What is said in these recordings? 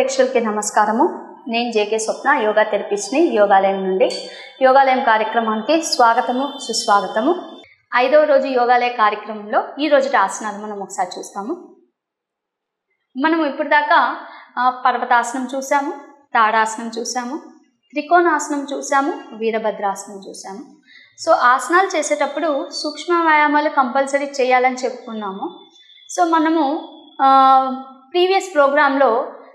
ప్రేక్షకులకి నమస్కారము. నేను జేకే స్వప్న, యోగా థెరపిస్ట్ని యోగాలయం నుండి. యోగాలయం కార్యక్రమానికి స్వాగతము, సుస్వాగతము. 5వ రోజు యోగాలయ కార్యక్రమంలో ఈ రోజు ఆసనాలు మనం ఒకసారి చూస్తాము. మనం ఇప్పుడు దాకా పర్వతాసనం చూసాము, తాడాసనం చూసాము, త్రికోణాసనం చూసాము, వీరభద్రాసనం చూసాము. సో ఆసనాలు చేసేటప్పుడు సూక్ష్మ వ్యాయామాలు కంపల్సరీ చేయాలని చెప్పుకున్నాము. సో మనము ప్రీవియస్ ప్రోగ్రాంలో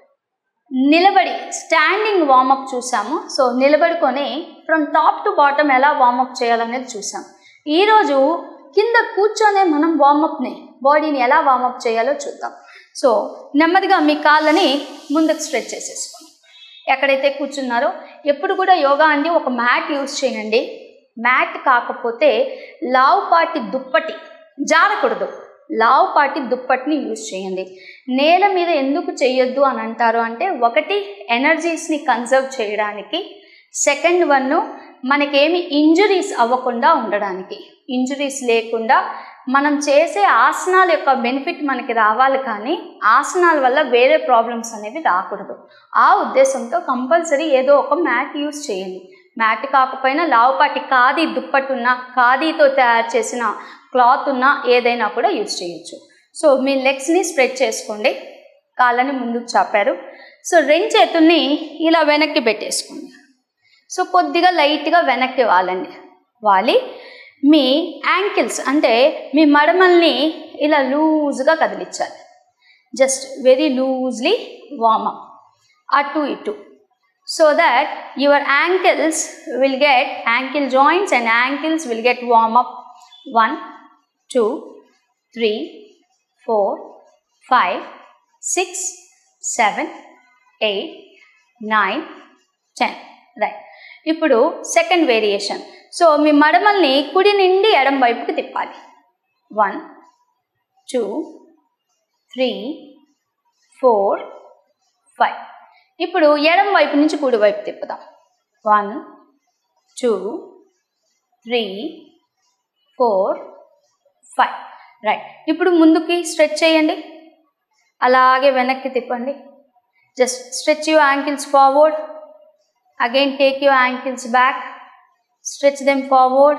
నిలబడి స్టాండింగ్ వార్మప్ చూసాము. సో నిలబడుకొని ఫ్రమ్ టాప్ టు బాటమ్ ఎలా వార్మప్ చేయాలనేది చూసాం. ఈరోజు కింద కూర్చొనే మనం వార్మప్ని, బాడీని ఎలా వార్మప్ చేయాలో చూద్దాం. సో నెమ్మదిగా మీ కాళ్ళని ముందుకు స్ట్రెచ్ చేసేసుకోండి. ఎక్కడైతే కూర్చున్నారో ఎప్పుడు కూడా యోగా అండి ఒక మ్యాట్ యూజ్ చేయండి. మ్యాట్ కాకపోతే లావుపాటి దుప్పటి, జారకూడదు, లావుపాటి దుప్పటిని యూజ్ చేయండి. నేల మీద ఎందుకు చేయొద్దు అని అంటారు అంటే, ఒకటి ఎనర్జీస్ని కన్సర్వ్ చేయడానికి, సెకండ్ వన్ మనకేమి ఇంజురీస్ అవ్వకుండా ఉండడానికి. ఇంజురీస్ లేకుండా మనం చేసే ఆసనాల యొక్క బెనిఫిట్ మనకి రావాలి, కానీ ఆసనాల వల్ల వేరే ప్రాబ్లమ్స్ అనేవి రాకూడదు. ఆ ఉద్దేశంతో కంపల్సరీ ఏదో ఒక మ్యాట్ యూజ్ చేయండి. మ్యాట్ కాకపోయినా లావుపాటి ఖాదీ దుప్పటి ఉన్న, ఖాదీతో తయారు చేసిన క్లాత్ ఉన్న ఏదైనా కూడా యూజ్ చేయొచ్చు. సో మీ లెగ్స్ని స్ప్రెడ్ చేసుకోండి, కాళ్ళని ముందుకు చాపారు. సో రెండు చేతుల్ని ఇలా వెనక్కి పెట్టేసుకోండి. సో కొద్దిగా లైట్గా వెనక్కి వాలి మీ యాంకిల్స్ అంటే మీ మడమల్ని ఇలా లూజ్గా కదిలించాలి. జస్ట్ వెరీ లూజ్లీ వార్మప్ అటు ఇటు, so that your ankles will get, ankle joints and ankles will get warm up. 1 2 3 4 5 6 7 8 9 10 right. ఇప్పుడు సెకండ్ వేరియేషన్. సో మీ మడమల్ని కుడి నుండి ఎడం వైపుకి తిప్పాలి. 1 2 3 4 5. ఇప్పుడు ఎడం వైపు నుంచి కుడి వైపు తిప్పుదాం. 1 2 3 4 5 రైట్. ఇప్పుడు ముందుకి స్ట్రెచ్ చేయండి, అలాగే వెనక్కి తిప్పండి. Just stretch your ankles forward, again take your ankles back, stretch them forward,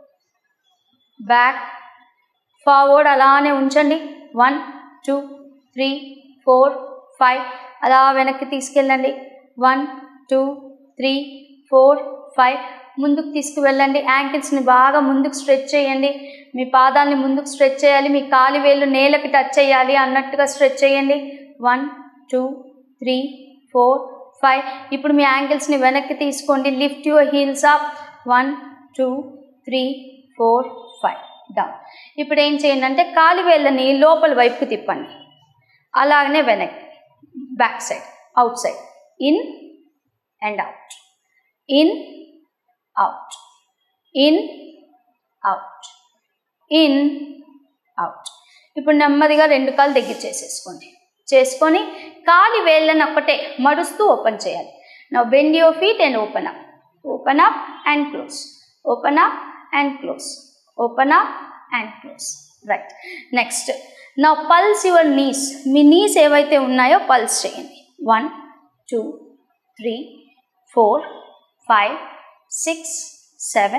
back, forward, అలానే ఉంచండి. 1 2 3 4 5 అలా వెనక్కి తీసుకెళ్ళండి. 1 2 3 4 5 ముందుకు తీసుకువెళ్ళండి. యాంకిల్స్ని బాగా ముందుకు స్ట్రెచ్ చేయండి. మీ పాదాలని ముందుకు స్ట్రెచ్ చేయాలి, మీ కాలి వేళ్ళు నేలకి టచ్ చేయాలి అన్నట్టుగా స్ట్రెచ్ చేయండి. 1 2 3 4 5. ఇప్పుడు మీ యాంకిల్స్ని వెనక్కి తీసుకోండి. Lift your heels up. 1 2 3 4 5 down. ఇప్పుడు ఏం చేయండి అంటే కాలి వేళ్ళని లోపల వైపుకి తిప్పండి, అలాగనే వెనక్కి, back side, outside, in and out, in, out, in, out, in, out. ఇప్పుడు నెమ్మదిగా రెండు కాళ్ళు దగ్గర చేసుకొని కాలి వేళ్ళని ఒక్కటే మడుస్తూ ఓపెన్ చేయాలి. Now bend your feet and open up, open up and close, open up and close, open up and close. Right. Next నా పల్స్ యువర్ నీస్. మీ నీస్ ఏవైతే ఉన్నాయో పల్స్ చేయండి. 1 2 3 4 5 6 7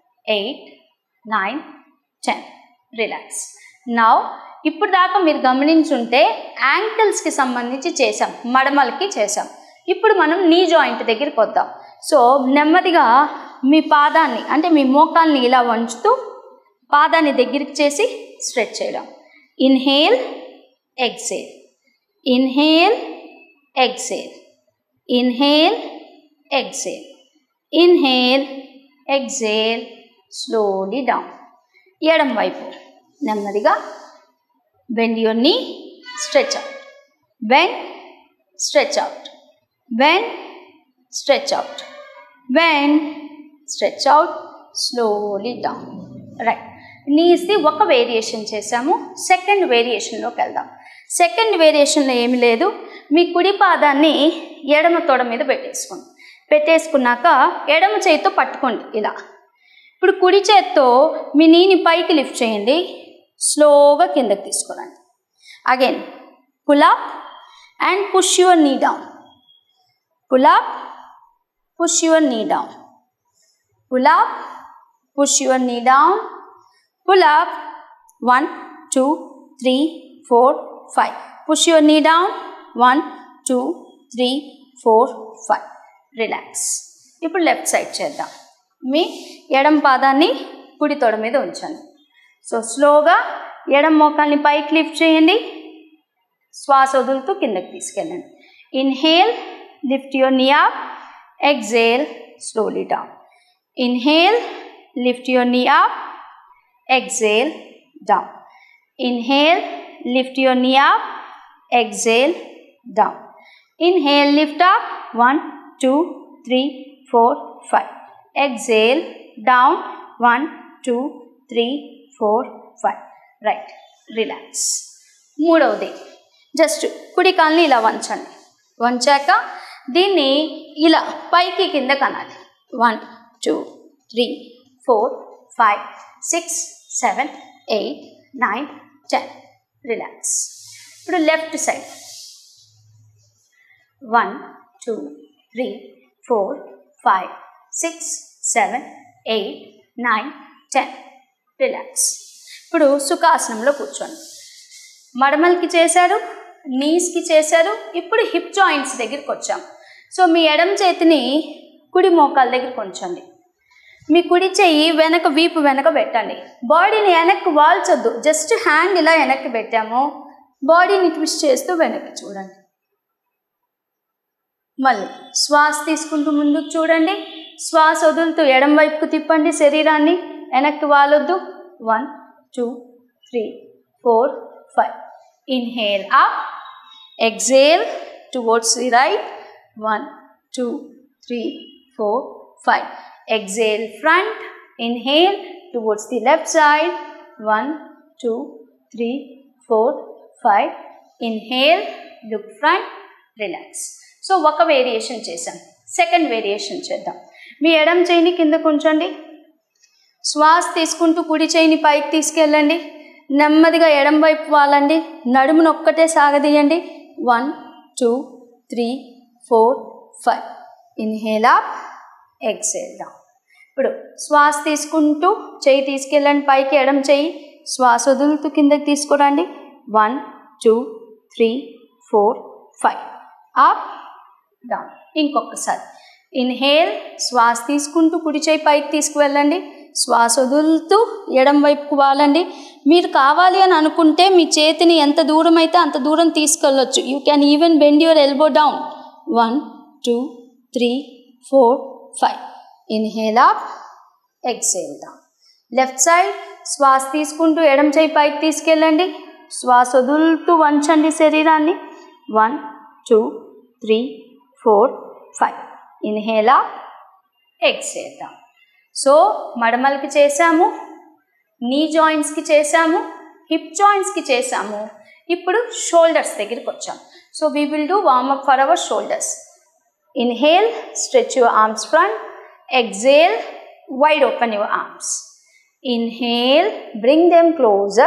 8 9 10. రిలాక్స్. నా ఇప్పుడు దాకా మీరు గమనించుంటే యాంకిల్స్కి సంబంధించి చేసాం, మడమలకి చేసాం. ఇప్పుడు మనం నీ జాయింట్ దగ్గరికి వద్దాం. సో నెమ్మదిగా మీ పాదాన్ని అంటే మీ మోకాల్ని ఇలా వంచుతూ పాదాన్ని దగ్గరికి చేసి స్ట్రెచ్ చేయడం. Inhale, exhale, inhale, exhale, inhale, exhale, inhale, exhale, slowly down. ఎడం వైపు నెమ్మదిగా bend your knee, stretch out, bend, stretch out, bend, stretch out, bend, stretch out, slowly down. Right. నీస్ది ఒక వేరియేషన్ చేసాము. సెకండ్ వేరియేషన్లోకి వెళ్దాం. సెకండ్ వేరియేషన్లో ఏమి లేదు, మీ కుడి పాదాన్ని ఎడమ తొడ మీద పెట్టేసుకున్నాక ఎడమ చేతితో పట్టుకోండి ఇలా. ఇప్పుడు కుడి చేతితో మీ నీని పైకి లిఫ్ట్ చేయండి, స్లోగా కిందకి తీసుకురండి. Again pull up and push your knee down. pull up, push your knee down. Pull up, push your knee down, pull up, 1, 2, 3, 4, 5. Push your knee down, 1, 2, 3, 4, 5. Relax. ఇప్పుడు లెఫ్ట్ సైడ్ చేద్దాం. మీ ఎడమ పాదాన్ని కుడి తొడ మీద ఉంచండి. సో స్లోగా ఎడమ మోకాల్ని పైకి లిఫ్ట్ చేయండి. శ్వాస వదులుతూ కిందకి తీసుకెళ్ళండి. Inhale, lift your knee up. Exhale, slowly down. Inhale, lift your knee up. Exhale, down. Inhale, lift your knee up. Exhale, down. Inhale, lift up, 1, 2, 3, 4, 5. Exhale, down, 1, 2, 3, 4, 5. Right, relax. మూడవది just కుడి కాల్ని ఇలా వంచండి. వంచాక దీన్ని ఇలా పైకి కింద కనాలి. 1, 2, 3, 4, 5, 6, 7, 8, 9, 10. రిలాక్స్. ఇప్పుడు లెఫ్ట్ సైడ్ 1, 2, 3, 4, 5, 6, 7, 8, 9, 10. రిలాక్స్. ఇప్పుడు సుఖాసనంలో కూర్చోండి. మడమలకి చేశారు, నీస్కి చేశారు. ఇప్పుడు హిప్ జాయింట్స్ దగ్గరికి వచ్చాం. సో మీ ఎడమ చేతిని కుడి మోకాల దగ్గరికి ఉంచండి. మీ కుడి చెయ్యి వెనక వీపు వెనక పెట్టండి. బాడీని వెనక్కి వాల్చొద్దు. జస్ట్ హ్యాండ్ ఇలా వెనక్కి పెట్టాము. బాడీని ట్విస్ట్ చేస్తూ వెనక్కి చూడండి. మళ్ళీ శ్వాస తీసుకుంటూ ముందుకు చూడండి. శ్వాస వదులుతూ ఎడం వైపుకు తిప్పండి. శరీరాన్ని వెనక్కి వాలొద్దు. 1, 2, 3, 4, 5. Inhale up. Exhale towards the right. 1, 2, 3, 4, 5. Exhale front. Inhale towards the left side. 1, 2, 3, 4, 5. Inhale, look front, relax. So ఒక వేరియేషన్ చేసాం. సెకండ్ వేరియేషన్ చేద్దాం. మీ ఎడమ చేయిని కిందకు ఉంచండి. శ్వాస తీసుకుంటూ కుడి చేయిని పైకి తీసుకెళ్ళండి. నెమ్మదిగా ఎడమ వైపు వాలండి. నడుమును ఒక్కటే సాగదీయండి. 1, 2, 3, 4, 5. Inhale up. Exhale down. ఇప్పుడు శ్వాస తీసుకుంటూ చేయి తీసుకెళ్ళండి పైకి. ఎడమ చేయి శ్వాస వదులుతూ కిందకి తీసుకురండి. 1, 2, 3, 4, 5. Up, down. ఇంకొకసారి ఇన్హేల్. శ్వాస తీసుకుంటూ కుడి చేయి పైకి తీసుకువెళ్ళండి. శ్వాస వదులుతూ ఎడమ వైపుకు వాలండి. మీరు కావాలి అని అనుకుంటే మీ చేతిని ఎంత దూరం అయితే అంత దూరం తీసుకెళ్ళొచ్చు. You can even bend your elbow down. 1, 2, 3, 4, 5. Inhale up. Exhale down. Left side శ్వాస తీసుకుంటూ ఎడమ చేయి పైకి తీసుకెళ్ళండి. శ్వాస వదులుతూ వంచండి శరీరాన్ని. 1, 2, 3, 4, 5. Inhale up. Exhale down. So మడమలకి చేసాము, నీ జాయింట్స్కి చేసాము, హిప్ జాయింట్స్కి చేసాము. ఇప్పుడు షోల్డర్స్ దగ్గరికి వచ్చాం. So we will do warm up for our shoulders. Inhale, stretch your arms front. Exhale, wide open your arms. Inhale, bring them closer.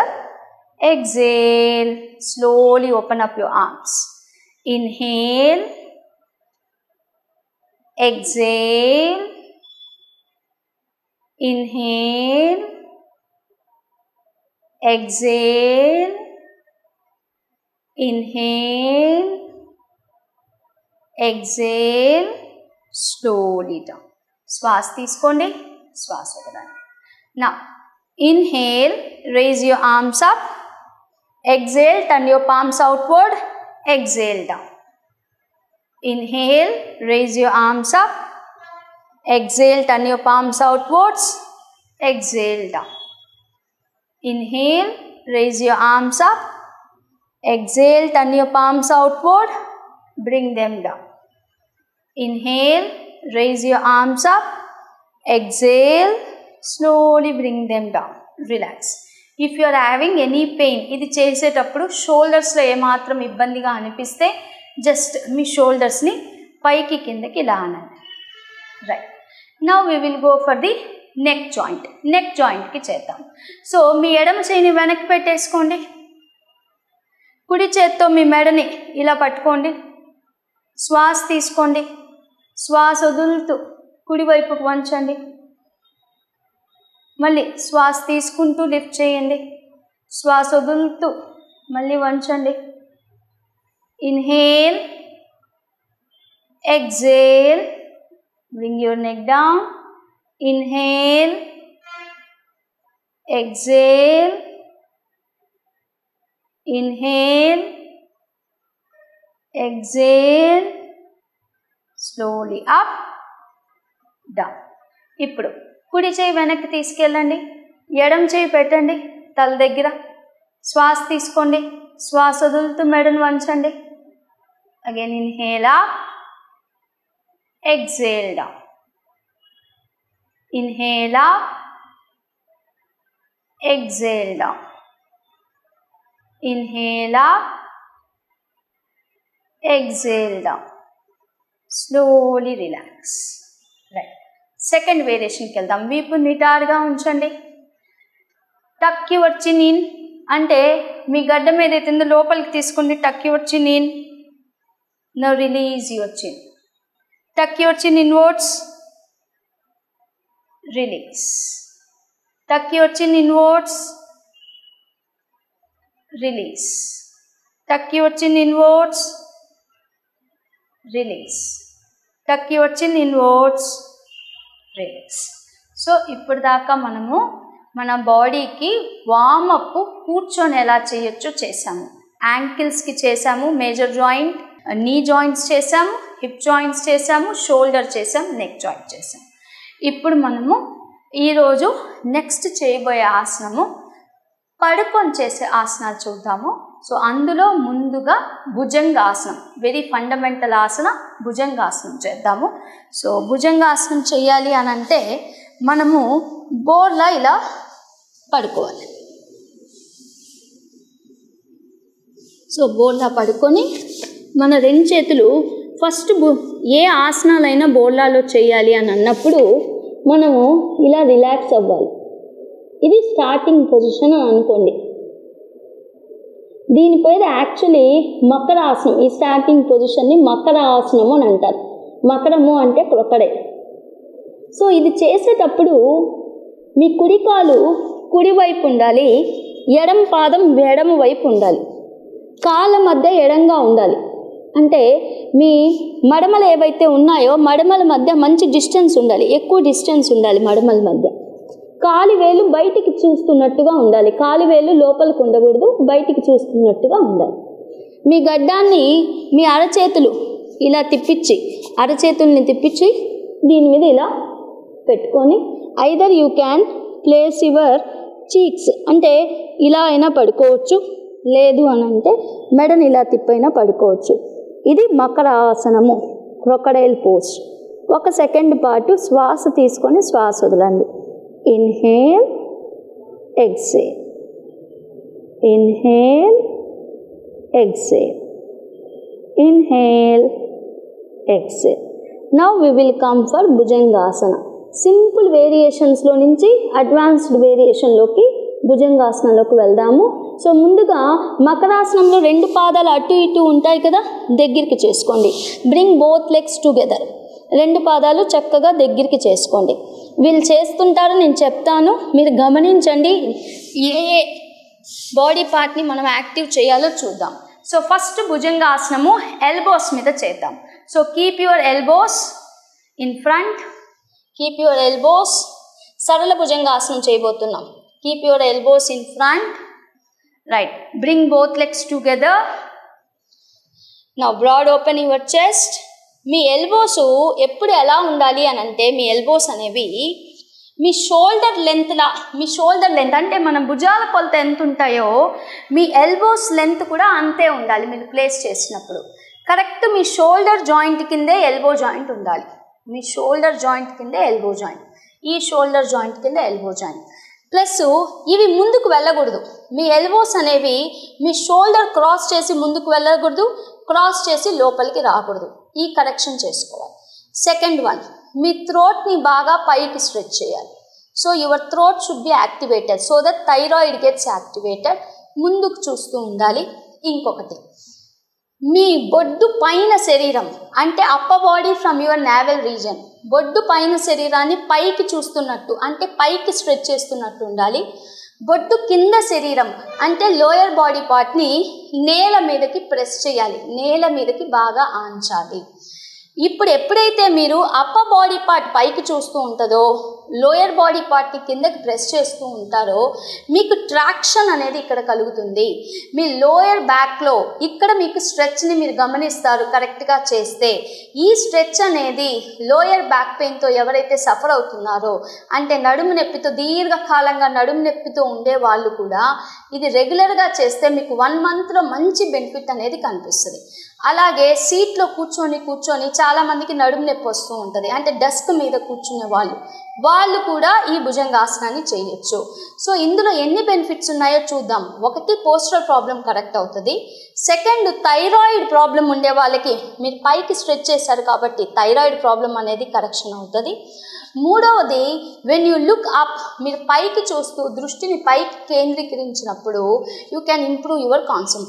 Exhale, slowly open up your arms. Inhale, exhale, inhale, exhale, inhale, exhale, slowly down. శ్వాస తీసుకోండి, శ్వాస వదలండి. Now inhale, raise your arms up. Exhale, turn your palms outward. Exhale down. Inhale, raise your arms up. Exhale, turn your palms outwards. Exhale down. Inhale, raise your arms up. Exhale, turn your palms outward. Bring them down. Inhale, raise your arms up. Exhale, slowly bring them down. Relax. If you are having any pain, ఇది చేసేటప్పుడు షోల్డర్స్లో ఏమాత్రం ఇబ్బందిగా అనిపిస్తే just మీ షోల్డర్స్ని పైకి కిందకి ఇలా అనండి. Right. Now we will go for the neck joint. Neck జాయింట్కి చేద్దాం. సో మీ ఎడమ చేయిని వెనక్కి పెట్టేసుకోండి. కుడి చేత్తో మీ మెడని ఇలా పట్టుకోండి. శ్వాస తీసుకోండి. శ్వాస వదులుతూ కుడివైపుకు వంచండి. మళ్ళీ శ్వాస తీసుకుంటూ లిఫ్ట్ చేయండి. శ్వాస వదులుతూ మళ్ళీ వంచండి. Inhale, exhale, bring your neck down. Inhale, exhale, inhale, exhale, slowly up, down. ఇప్పుడు కుడి చేయి వెనక్కి తీసుకెళ్ళండి. ఎడమ చేయి పెట్టండి తల దగ్గర. శ్వాస తీసుకోండి. శ్వాస వదులుతూ మెడను వంచండి. Again inhale up, exhale down. Inhale up, exhale down. Inhale up, exhale down. Slowly relax. Right. Second variation కి వెళ్దాం. వీపు నిటారుగా ఉంచండి. టక్ యువర్ చిన్ ఇన్ అంటే మీ గడ్డం ఏదైతే ఉందో లోపలికి తీసుకోండి. టక్ యువర్ చిన్ ఇన్. నౌ రిలీజ్ యువర్ చిన్. Tuck your chin inwards. Release. Tuck your chin inwards, release. Tuck your chin inwards, release. Tuck your chin inwards, release. So ఇప్పుడు దాకా మనము మన బాడీకి వార్మప్ కూర్చొని ఎలా చేయొచ్చో చేసాము. యాంకిల్స్కి చేసాము, మేజర్ జాయింట్, నీ జాయింట్స్ చేసాము, హిప్ జాయింట్స్ చేసాము, షోల్డర్ చేసాము, నెక్ జాయింట్ చేసాము. ఇప్పుడు మనము ఈరోజు నెక్స్ట్ చేయబోయే ఆసనము పడుకొని చేసే ఆసనాలు చూద్దాము. సో అందులో ముందుగా భుజంగాసనం, వెరీ ఫండమెంటల్ ఆసన భుజంగాసనం చేద్దాము. సో భుజంగాసనం చేయాలి అని అంటే మనము బోర్లా ఇలా పడుకోవాలి. సో బోర్లా పడుకొని మన రెండు చేతులు ఫస్ట్ ఏ ఆసనాలైనా బోర్లాలో చేయాలి అని అన్నప్పుడు మనము ఇలా రిలాక్స్ అవ్వాలి. ఇది స్టార్టింగ్ పొజిషన్ అని అనుకోండి. దీని పేరు యాక్చువల్లీ మకరాసనం. ఈ స్టార్టింగ్ పొజిషన్ని మకరాసనము అని అంటారు. మకరము అంటే క్రొకడైల్. సో ఇది చేసేటప్పుడు మీ కుడి కాలు కుడివైపు ఉండాలి, ఎడమ పాదం ఎడమ వైపు ఉండాలి, కాళ్ళ మధ్య ఎడంగా ఉండాలి. అంటే మీ మడమలు ఏవైతే ఉన్నాయో మడమల మధ్య మంచి డిస్టెన్స్ ఉండాలి, ఎక్కువ డిస్టెన్స్ ఉండాలి మడమల మధ్య. కాలివేలు బయటికి చూస్తున్నట్టుగా ఉండాలి, కాలివేలు లోపలికి ఉండకూడదు, బయటికి చూస్తున్నట్టుగా ఉండాలి. మీ గడ్డాన్ని మీ అరచేతులు ఇలా తిప్పించి, అరచేతుల్ని తిప్పించి దీని మీద ఇలా పెట్టుకొని either you can place your cheeks, అంటే ఇలా అయినా పడుకోవచ్చు, లేదు అని అంటే మెడని ఇలా తిప్పైనా పడుకోవచ్చు. ఇది మకరాసనము, క్రొకడైల్ పోజ్. ఒక సెకండ్ పాటు శ్వాస తీసుకొని శ్వాస వదలండి. Inhale, exhale, inhale, exhale, inhale, exhale. Now we will come for Bhujangasana. Simple వేరియేషన్స్లో నుంచి అడ్వాన్స్డ్ వేరియేషన్లోకి భుజంగాసనంలోకి వెళ్దాము. సో ముందుగా మకరాసనంలో రెండు పాదాలు అటు ఇటు ఉంటాయి కదా, దగ్గరికి చేసుకోండి. Bring both legs together. రెండు పాదాలు చక్కగా దగ్గరికి చేసుకోండి. వీళ్ళు చేస్తుంటారో నేను చెప్తాను, మీరు గమనించండి. ఏ బాడీ పార్ట్ని మనం యాక్టివ్ చేయాలో చూద్దాం. సో ఫస్ట్ భుజంగాసనము ఎల్బోస్ మీద చేద్దాం. So keep your elbows in front, keep your elbows. సరళ భుజంగాసనం చేయబోతున్నాం. Keep your elbows in front. Right. Bring both legs together. Now broad open your chest. మీ ఎల్బోస్ ఎప్పుడు ఎలా ఉండాలి అని అంటే మీ ఎల్బోస్ అనేవి మీ షోల్డర్ లెంత్ అంటే మన భుజాల కొలత ఎంత ఉంటాయో మీ ఎల్బోస్ లెంత్ కూడా అంతే ఉండాలి. మీరు ప్లేస్ చేసినప్పుడు కరెక్ట్ మీ షోల్డర్ జాయింట్ కిందే ఎల్బో జాయింట్ ఉండాలి. మీ షోల్డర్ జాయింట్ కిందే ఎల్బో జాయింట్, ఈ షోల్డర్ జాయింట్ కింద ఎల్బో జాయింట్. ప్లస్ ఇవి ముందుకు వెళ్ళకూడదు. మీ ఎల్బోస్ అనేవి మీ షోల్డర్ క్రాస్ చేసి ముందుకు వెళ్ళకూడదు, క్రాస్ చేసి లోపలికి రాకూడదు. ఈ కరెక్షన్ చేసుకోవాలి. సెకండ్ వన్, మీ థ్రోట్ని బాగా పైకి స్ట్రెచ్ చేయాలి. So your throat should be activated so that thyroid gets activated. ముందుకు చూస్తూ ఉండాలి. ఇంకొకటి, మీ బొడ్డు పైన శరీరం అంటే upper body from your navel region, బొడ్డు పైన శరీరాన్ని పైకి చూస్తున్నట్టు అంటే పైకి స్ట్రెచ్ చేస్తున్నట్టు ఉండాలి. బొడ్డు కింద శరీరం అంటే లోయర్ బాడీ పార్ట్ని నేల మీదకి ప్రెస్ చేయాలి, నేల మీదకి బాగా ఆంచాలి. ఇప్పుడు ఎప్పుడైతే మీరు అప్పర్ బాడీ పార్ట్ పైకి చూస్తూ ఉంటుందో లోయర్ బాడీ పార్ట్ని కిందకి ప్రెస్ చేస్తూ ఉంటారో మీకు ట్రాక్షన్ అనేది ఇక్కడ కలుగుతుంది. మీ లోయర్ బ్యాక్లో ఇక్కడ మీకు స్ట్రెచ్ని మీరు గమనిస్తారు కరెక్ట్గా చేస్తే. ఈ స్ట్రెచ్ అనేది లోయర్ బ్యాక్ పెయిన్తో ఎవరైతే సఫర్ అవుతున్నారో అంటే నడుము నొప్పితో దీర్ఘకాలంగా నడుము నొప్పితో ఉండే వాళ్ళు కూడా ఇది రెగ్యులర్గా చేస్తే మీకు 1 monthలో మంచి బెనిఫిట్ అనేది కనిపిస్తుంది. అలాగే సీట్లో కూర్చొని చాలామందికి నడుము నొప్పి వస్తూ ఉంటుంది అంటే డెస్క్ మీద కూర్చునే వాళ్ళు కూడా ఈ భుజంగాసనాన్ని చేయొచ్చు. సో ఇందులో ఎన్ని బెనిఫిట్స్ ఉన్నాయో చూద్దాం. 1 పోస్చరల్ ప్రాబ్లం కరెక్ట్ అవుతుంది. 2 థైరాయిడ్ ప్రాబ్లం ఉండే వాళ్ళకి మీరు పైకి స్ట్రెచ్ చేశారు కాబట్టి థైరాయిడ్ ప్రాబ్లం అనేది కరెక్షన్ అవుతుంది. 3వది వెన్ యూ లుక్ అప్, మీరు పైకి చూస్తూ దృష్టిని పైకి కేంద్రీకరించినప్పుడు యూ క్యాన్ ఇంప్రూవ్ యువర్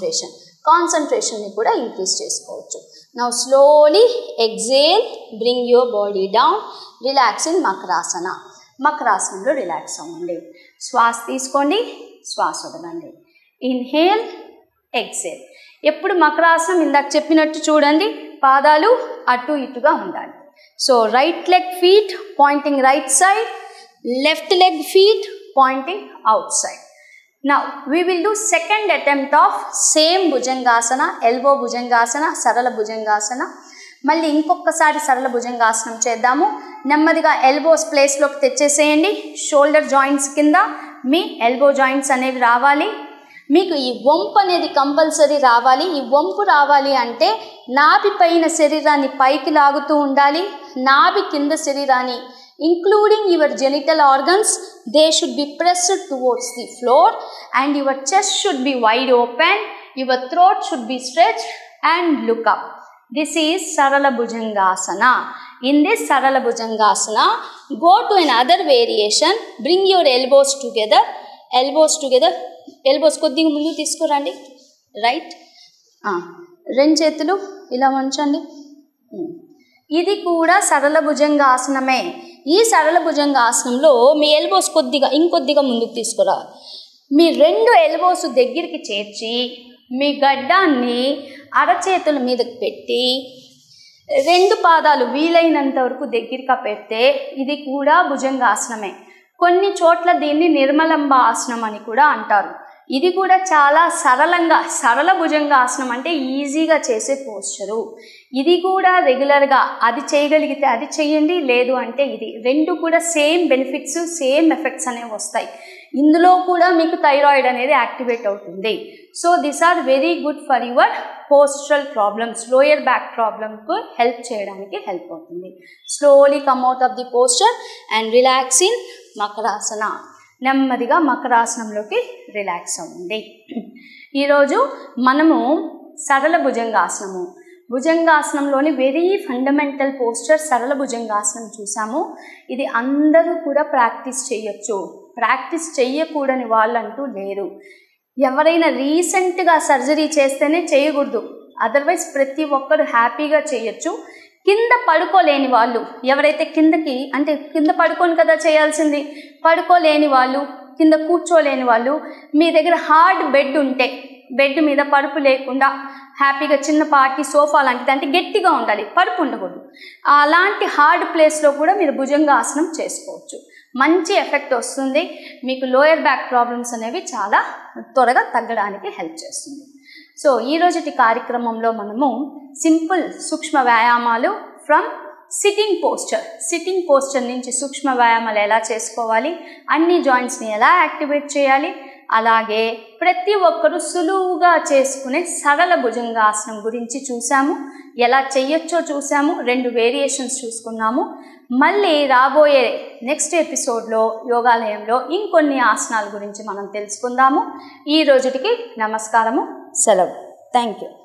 కాన్సన్ట్రేషన్ని కూడా ఇంక్రీజ్ చేసుకోవచ్చు. Now slowly exhale, bring your body down, relax in Makarasana. మకరాసనంలో రిలాక్స్ అవ్వండి. శ్వాస తీసుకోండి, శ్వాస వదలండి. Inhale, exhale. ఎప్పుడు మకరాసనం ఇందాక చెప్పినట్టు చూడండి, పాదాలు అటు ఇటుగా ఉండాలి. So right leg feet pointing right side, left leg feet pointing outside. Now we will do second attempt of same Bhujangasana, elbow Bhujangasana, సరళ భుజంగాసన. మళ్ళీ ఇంకొకసారి సరళ భుజంగాసనం చేద్దాము. నెమ్మదిగా ఎల్బోస్ ప్లేస్లోకి తెచ్చేసేయండి. షోల్డర్ జాయింట్స్ కింద మీ ఎల్బో జాయింట్స్ అనేవి రావాలి. మీకు ఈ వంపు అనేది కంపల్సరీ రావాలి. ఈ వంపు రావాలి అంటే నాభి పైన శరీరాన్ని పైకి లాగుతూ ఉండాలి. నాభి కింద శరీరాన్ని including your genital organs, they should be pressed towards the floor and your chest should be wide open, your throat should be stretched and look up. This is Sarala Bhujangasana. In this Sarala Bhujangasana, go to another variation, bring your elbows together, elbows కొద్దిగా ముందు తీసుకురండి. Right, 2 చేతులు ఇలా ఉంచండి. ఇది కూడా సరళ భుజంగాసనమే. ఈ సరళ భుజంగాసనంలో మీ ఎల్బోస్ ఇంకొద్దిగా ముందుకు తీసుకురావాలి. మీ 2 ఎల్బోస్ దగ్గరికి చేర్చి మీ గడ్డాన్ని అరచేతుల మీదకి పెట్టి 2 పాదాలు వీలైనంత వరకు దగ్గరగా పెడితే ఇది కూడా భుజంగాసనమే. కొన్ని చోట్ల దీన్ని నిర్మలంబ ఆసనం అని కూడా అంటారు. ఇది కూడా చాలా సరళ భుజంగాసనం అంటే ఈజీగా చేసే పోస్చరు. ఇది కూడా రెగ్యులర్గా అది చేయగలిగితే అది చేయండి, లేదు అంటే ఇది. 2 కూడా సేమ్ బెనిఫిట్స్, సేమ్ ఎఫెక్ట్స్ అనేవి వస్తాయి. ఇందులో కూడా మీకు థైరాయిడ్ అనేది యాక్టివేట్ అవుతుంది. So these are very good for your postural problems, lower back ప్రాబ్లమ్కు హెల్ప్ చేయడానికి హెల్ప్ అవుతుంది. Slowly come out of the posture and relax in Makarasana. నెమ్మదిగా మకరాసనంలోకి రిలాక్స్ అవ్వండి. ఈరోజు మనము సరళ భుజంగాసనంలోని వెరీ ఫండమెంటల్ పోస్చర్ సరళ భుజంగాసనం చూసాము. ఇది అందరూ కూడా ప్రాక్టీస్ చేయొచ్చు. ప్రాక్టీస్ చేయకూడని వాళ్ళంటూ లేరు. ఎవరైనా రీసెంట్గా సర్జరీ చేస్తేనే చేయకూడదు, అదర్వైజ్ ప్రతి ఒక్కరు హ్యాపీగా చేయొచ్చు. కింద పడుకోలేని వాళ్ళు, ఎవరైతే కింద పడుకోని కదా చేయాల్సింది, పడుకోలేని వాళ్ళు, కింద కూర్చోలేని వాళ్ళు, మీ దగ్గర హార్డ్ బెడ్ ఉంటే బెడ్ మీద పరుపు లేకుండా హ్యాపీగా చిన్నపాటి సోఫా లాంటిది అంటే గట్టిగా ఉండాలి, పరుపు ఉండకూడదు. అలాంటి హార్డ్ ప్లేస్లో కూడా మీరు భుజంగాసనం చేసుకోవచ్చు. మంచి ఎఫెక్ట్ వస్తుంది. మీకు లోయర్ బ్యాక్ ప్రాబ్లమ్స్ అనేవి చాలా త్వరగా తగ్గడానికి హెల్ప్ చేస్తుంది. సో ఈరోజుటి కార్యక్రమంలో మనము సింపుల్ సూక్ష్మ వ్యాయామాలు ఫ్రమ్ సిట్టింగ్ పోస్చర్ నుంచి సూక్ష్మ వ్యాయామాలు ఎలా చేసుకోవాలి, అన్ని జాయింట్స్ని ఎలా యాక్టివేట్ చేయాలి, అలాగే ప్రతి ఒక్కరూ సులువుగా చేసుకునే సరళ భుజంగాసనం గురించి చూసాము. ఎలా చేయొచ్చో చూసాము. 2 వేరియేషన్స్ చూసుకున్నాము. మళ్ళీ రాబోయే నెక్స్ట్ ఎపిసోడ్లో యోగాలయంలో ఇంకొన్ని ఆసనాల గురించి మనం తెలుసుకుందాము. ఈ రోజుటికి నమస్కారము, సెలవు. Thank you.